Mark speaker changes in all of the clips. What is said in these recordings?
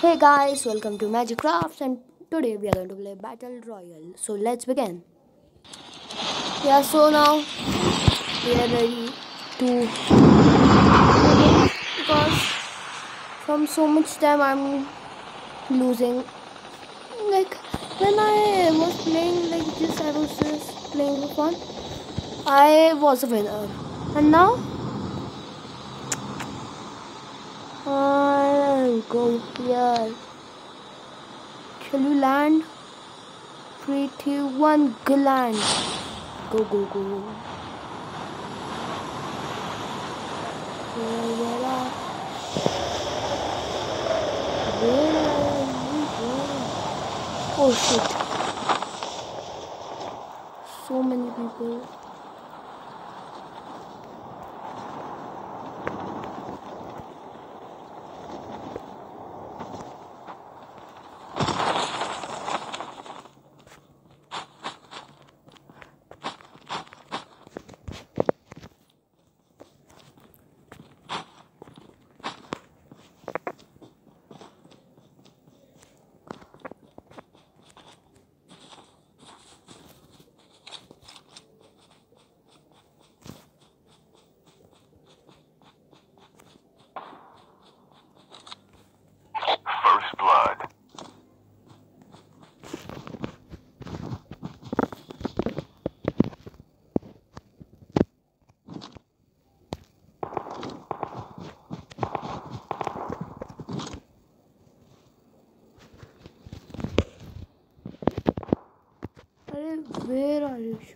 Speaker 1: Hey guys, welcome to Magic Crafts, and today we are going to play Battle Royale. So let's begin. Yeah, so now we are ready to begin because from so much time I'm losing. Like when I was playing like this, I was just playing for fun. I was a winner, and now I'll go here. Shall we land? 3, 2, 1, go land. Go, go, go. Where are you going? Oh shit, so many people.
Speaker 2: First blood.
Speaker 1: Arey, where are you?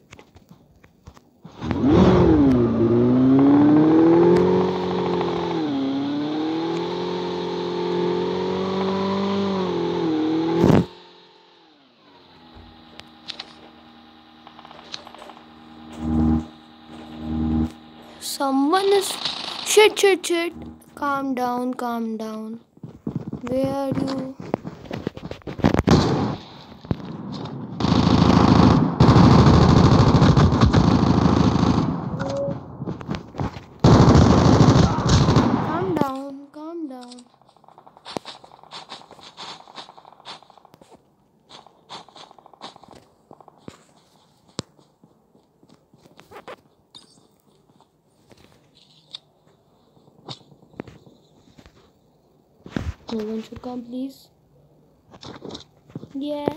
Speaker 1: Someone is shit, shit, shit. Calm down, calm down. Where are you? Calm down, calm down. No one should come, please. Yeah.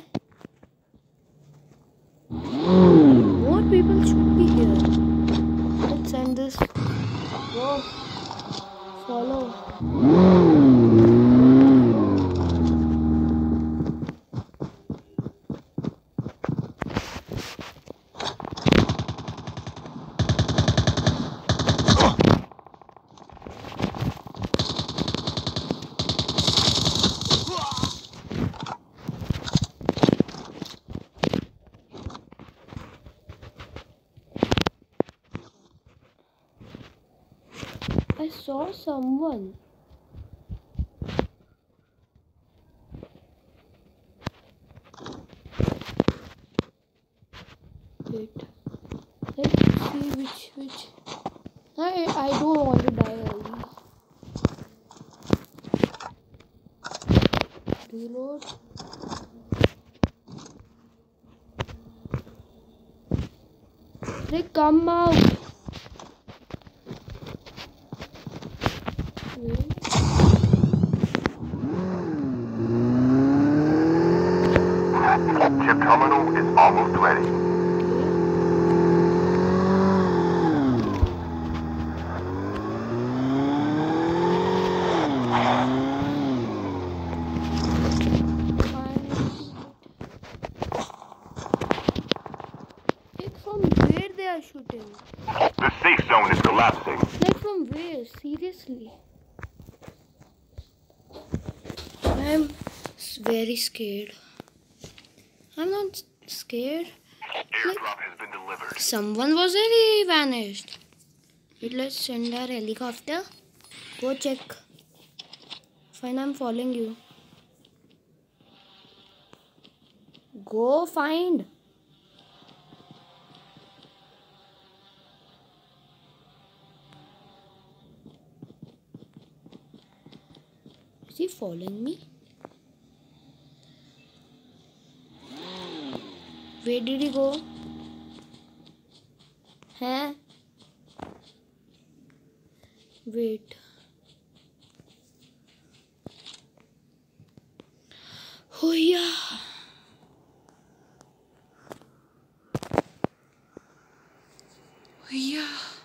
Speaker 1: More people should be here. Let's send this. Go. Follow. I saw someone. Wait. Let's see which. I don't want to die early. Reload. They come out. Wait.
Speaker 2: Chip terminal is almost ready.
Speaker 1: Like from where they are shooting?
Speaker 2: The safe zone is collapsing.
Speaker 1: Like from where? Seriously. I'm very scared. I'm not scared. Like
Speaker 2: Airdrop has been delivered.
Speaker 1: someone was really vanished. Wait, let's send our helicopter. Go check. Fine, I'm following you. Go find. Is he following me? Where did he go? Huh? Wait. Oh yeah. Oh yeah.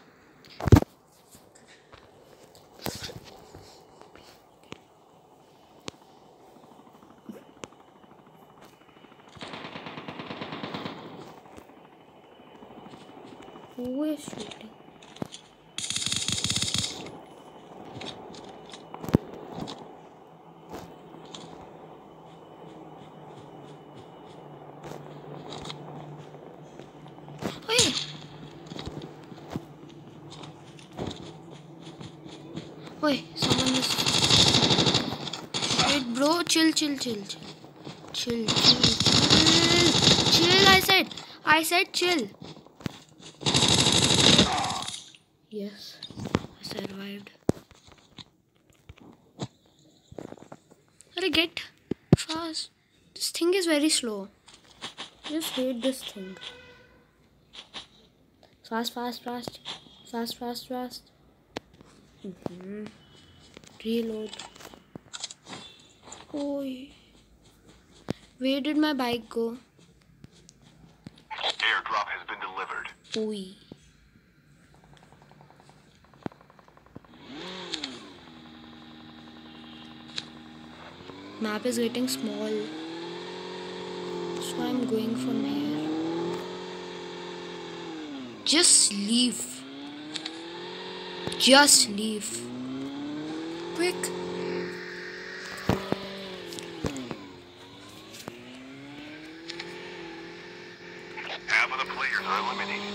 Speaker 1: Who is shooting? Hey! Wait, someone is. Wait, bro, chill. Chill. Chill, I said chill. Yes, I survived. Hurry, get fast. This thing is very slow. I just hate this thing. Fast. Reload. Oi. Where did my bike go?
Speaker 2: Airdrop has been delivered.
Speaker 1: Oi. Map is getting small. So I'm going from here. Just leave. Quick.
Speaker 2: Half of the players are eliminated.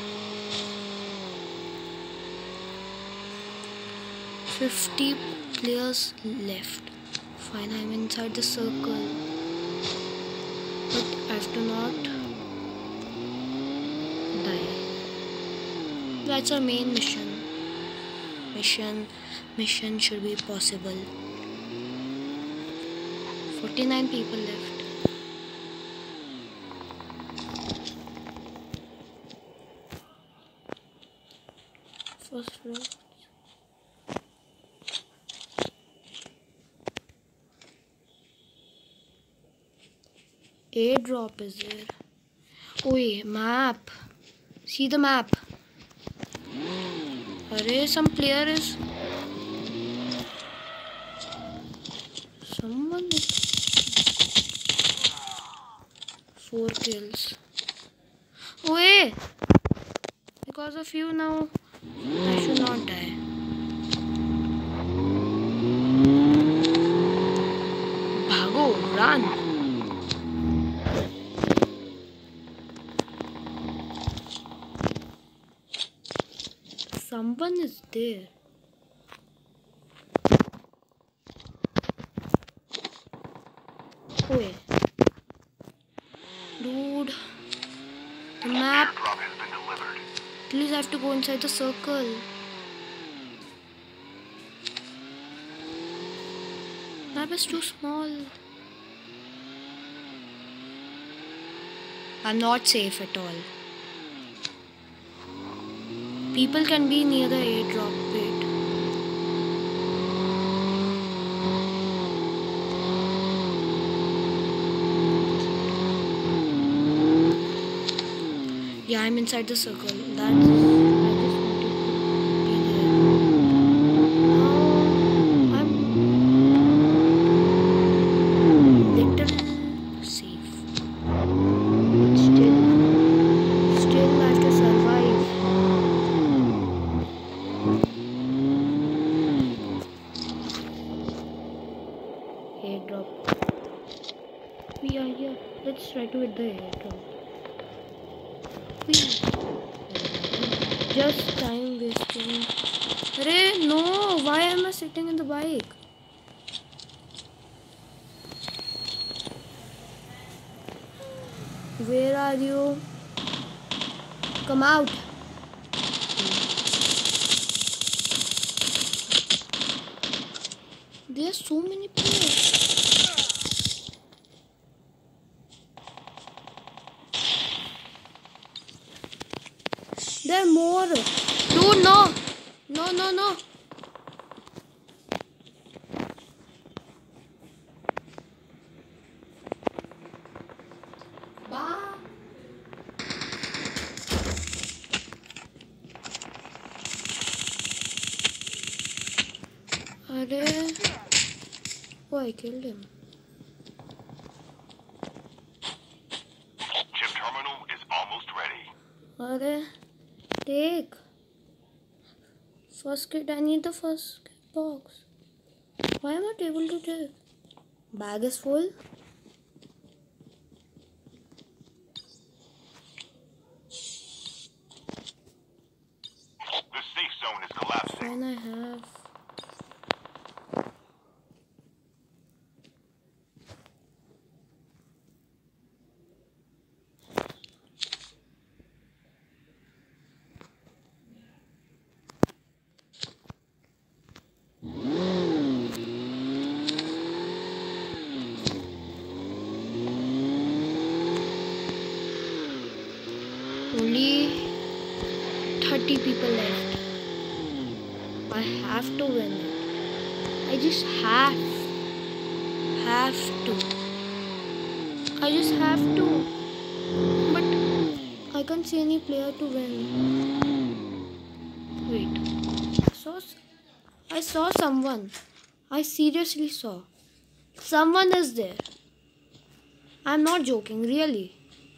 Speaker 1: 50 players left. Fine, I'm inside the circle. But I have to not die. That's our main mission. Mission should be possible. 49 people left. First floor. Airdrop is there. Oh yeah, map. See the map. Array, some player is. Someone. 4 kills. Oh yeah. Because of you now, I should not die. Bhago, run. Someone is there. Oh yeah. Dude. The map.
Speaker 2: Airdrop has been delivered.
Speaker 1: Please, I have to go inside the circle. Map is too small. I'm not safe at all. People can be near the airdrop. Wait. Yeah, I'm inside the circle. I just wanted to be there. Now I'm little safe. But still I have to survive. Airdrop. We are here. Let's try to hit the airdrop. Just time wasting. Arey, no! Why am I sitting in the bike? Where are you? Come out! There are so many players. There are more. Dude, no. No, no, no. Arey. Oh, I killed him.
Speaker 2: Chip terminal is almost ready.
Speaker 1: Arey. Take. First kit. I need the first kit box. Why am I not able to take? Bag is full.
Speaker 2: The safe zone is collapsing.
Speaker 1: Fine, I have. Only 30 people left. I have to win it. I just have to. I just have to. But I can't see any player to win. Wait. I saw someone. I seriously saw. Someone is there. I'm not joking, really.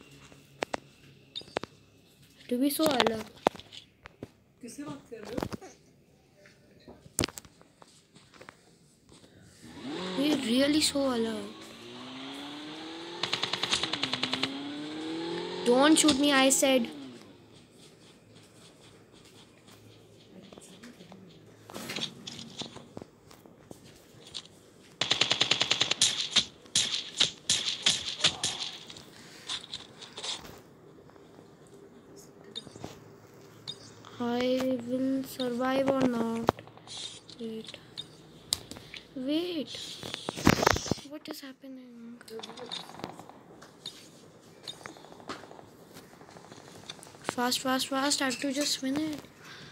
Speaker 1: To be so अलग.
Speaker 3: किससे बात कर रहे हो?
Speaker 1: We really so अलग. Don't shoot me, I said. I will survive or not. Wait. What is happening? Fast. I have to just win it.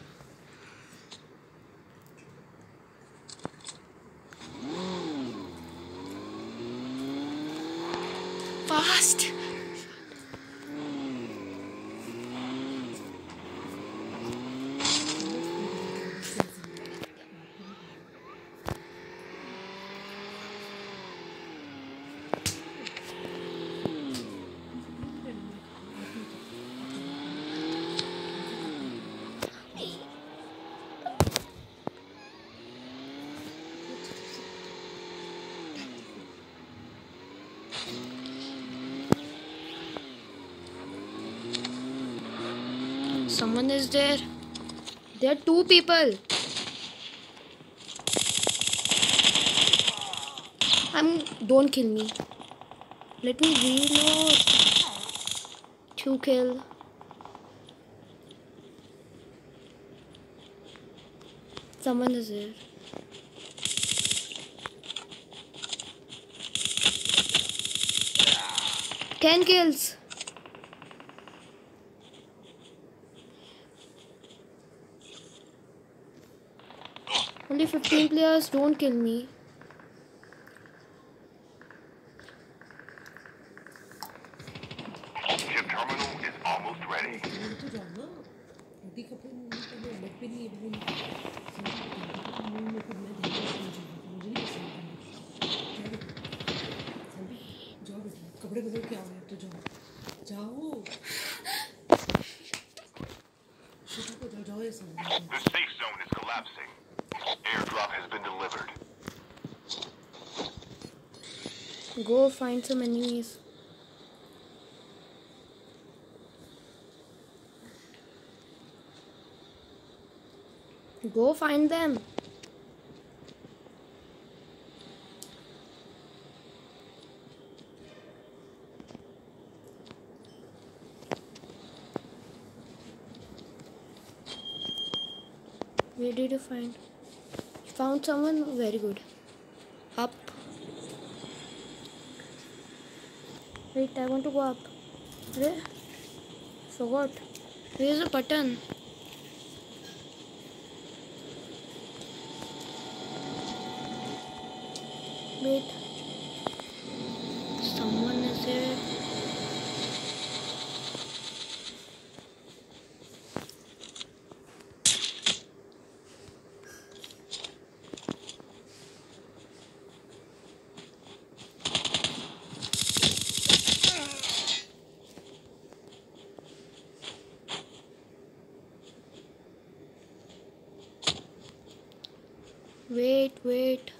Speaker 1: Fast. Someone is there. There are two people. Don't kill me. Let me reload. 2 kill. Someone is there. Ten kills. Only 15 players. Don't kill me.
Speaker 2: Chip terminal is almost ready.
Speaker 3: तो जाओ ना रोटी कपड़े पहले अलग पे नहीं मुझे नहीं पसंद जाओ बेटा कपड़े बदल के आओ तो जाओ शटर को जाओ ये सब
Speaker 2: The safe zone is collapsing. Airdrop has been delivered.
Speaker 1: Go find some enemies. Go find them. Where did you find? You found someone? Very good. Up. Wait, I want to go up. Forgot. Where's the button? Wait. Someone is there. Wait.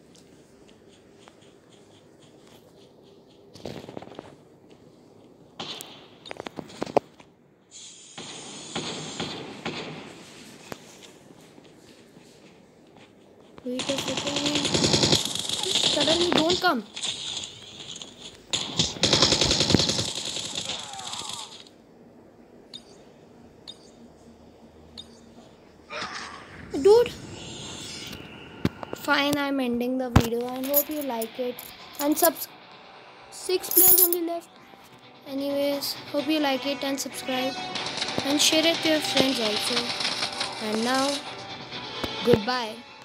Speaker 1: Wait a second. Suddenly, don't come. Dude. Fine, I'm ending the video and hope you like it. And 6 players only left. Anyways, hope you like it and subscribe. And share it to your friends also. And now, goodbye.